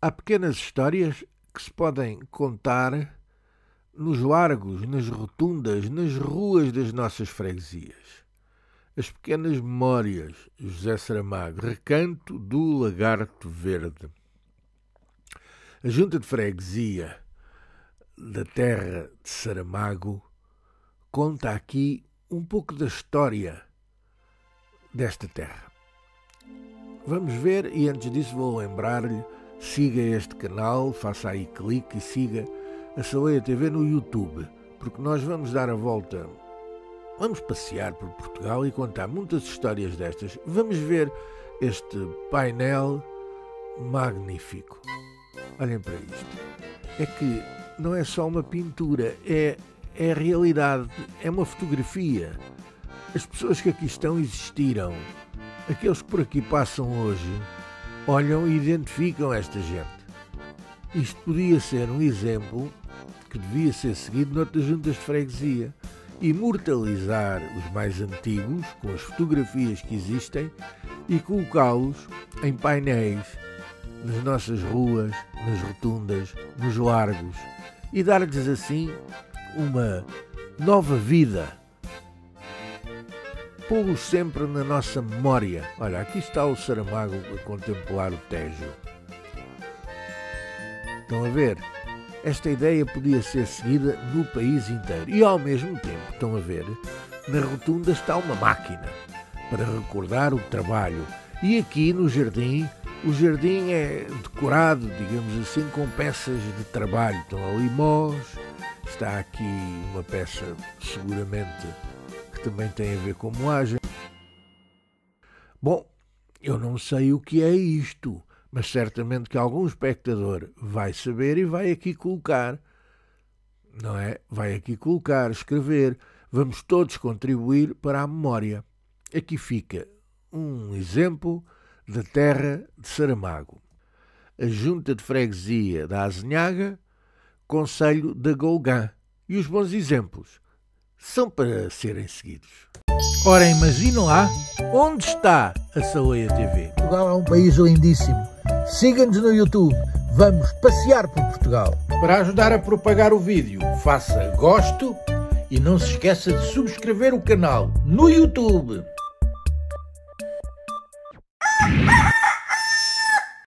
Há pequenas histórias que se podem contar nos largos, nas rotundas, nas ruas das nossas freguesias. As pequenas memórias, José Saramago, Recanto do Lagarto Verde. A Junta de Freguesia da terra de Saramago conta aqui um pouco da história desta terra. Vamos ver, e antes disso vou lembrar-lhe, siga este canal, faça aí clique e siga a Saleia TV no YouTube, porque nós vamos dar a volta, vamos passear por Portugal e contar muitas histórias destas. Vamos ver este painel magnífico. Olhem para isto. É que não é só uma pintura, é a realidade, é uma fotografia. As pessoas que aqui estão existiram. Aqueles que por aqui passam hoje olham e identificam esta gente. Isto podia ser um exemplo que devia ser seguido noutras juntas de freguesia. Imortalizar os mais antigos com as fotografias que existem e colocá-los em painéis nas nossas ruas, nas rotundas, nos largos e dar-lhes assim uma nova vida. Pô-los sempre na nossa memória. Olha, aqui está o Saramago a contemplar o Tejo. Estão a ver? Esta ideia podia ser seguida no país inteiro. E ao mesmo tempo, estão a ver, na rotunda está uma máquina para recordar o trabalho. E aqui no jardim, o jardim é decorado, digamos assim, com peças de trabalho. Estão ali mós, está aqui uma peça seguramente também tem a ver com moagem. Bom, eu não sei o que é isto, mas certamente que algum espectador vai saber e vai aqui colocar, não é? Vai aqui colocar, escrever. Vamos todos contribuir para a memória. Aqui fica um exemplo da terra de Saramago. A Junta de Freguesia da Azinhaga, Concelho da Golgã. E os bons exemplos são para serem seguidos. Ora, imaginem lá onde está a Saleia TV. Portugal é um país lindíssimo. Siga-nos no YouTube. Vamos passear por Portugal. Para ajudar a propagar o vídeo, faça gosto e não se esqueça de subscrever o canal no YouTube.